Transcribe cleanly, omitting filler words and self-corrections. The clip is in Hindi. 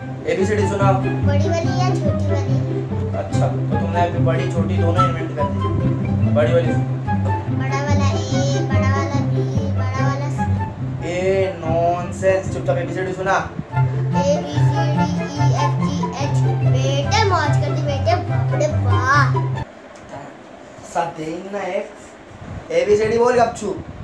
एबीसीडी सुना। बड़ी वाली या छोटी वाली? अच्छा तो तुमने अभी बड़ी छोटी दोनों इन्वेंट कर दी। बड़ी वाली बड़ा वाला ए, बड़ा वाला बी, बड़ा वाला सी। ए नॉनसेंस, चुपचाप एबीसीडी सुना। A B C D E F G H. बेटे मौज कर दी बेटे, बाप रे वाह। साथ देंगे ना एक। एबीसीडी बोल गपचू।